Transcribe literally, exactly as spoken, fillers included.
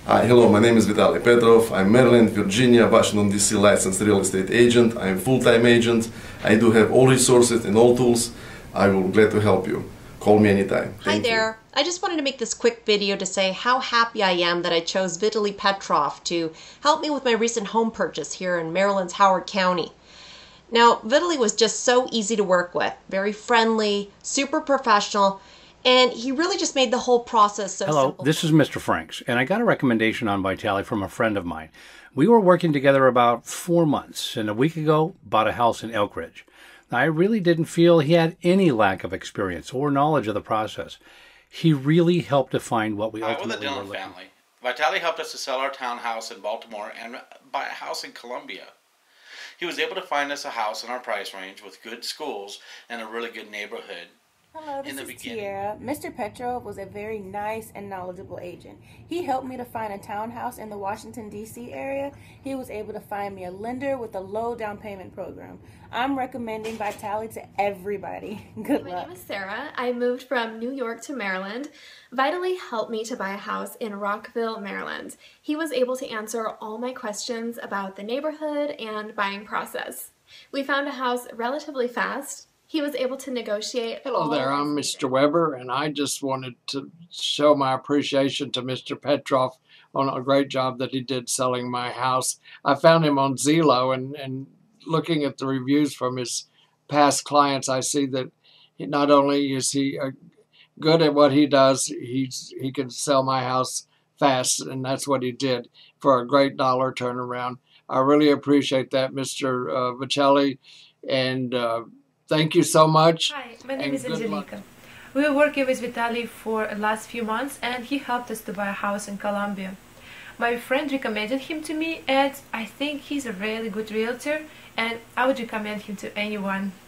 Hi, hello, my name is Vitaly Petrov. I'm Maryland, Virginia, Washington D C licensed real estate agent. I'm full-time agent. I do have all resources and all tools. I will be glad to help you. Call me anytime. Hi there. You. I just wanted to make this quick video to say how happy I am that I chose Vitaly Petrov to help me with my recent home purchase here in Maryland's Howard County. Now, Vitaly was just so easy to work with, very friendly, super professional, and he really just made the whole process so Hello, simple. this is Mister Franks, and I got a recommendation on Vitaly from a friend of mine. We were working together about four months, and a week ago bought a house in Elk Ridge. Now, I really didn't feel he had any lack of experience or knowledge of the process. He really helped to find what we Hi, we're the ultimately were Dillon looking family. Vitaly helped us to sell our townhouse in Baltimore and buy a house in Columbia. He was able to find us a house in our price range with good schools and a really good neighborhood. Hello, this In the is beginning. Tiara. Mister Petrov was a very nice and knowledgeable agent. He helped me to find a townhouse in the Washington, D C area. He was able to find me a lender with a low down payment program. I'm recommending Vitaly to everybody. Good My luck. name is Sarah. I moved from New York to Maryland. Vitaly helped me to buy a house in Rockville, Maryland. He was able to answer all my questions about the neighborhood and buying process. We found a house relatively fast. He was able to negotiate. Hello there, I'm Mister Weber, and I just wanted to show my appreciation to Mister Petrov on a great job that he did selling my house. I found him on Zillow, and, and looking at the reviews from his past clients, I see that he, not only is he uh, good at what he does, he's, he can sell my house fast, and that's what he did for a great dollar turnaround. I really appreciate that, Mister Uh, Vitaly, and uh, thank you so much. Hi, my name and is good Angelica. luck. We were working with Vitaly for the last few months and he helped us to buy a house in Columbia. My friend recommended him to me and I think he's a really good realtor and I would recommend him to anyone.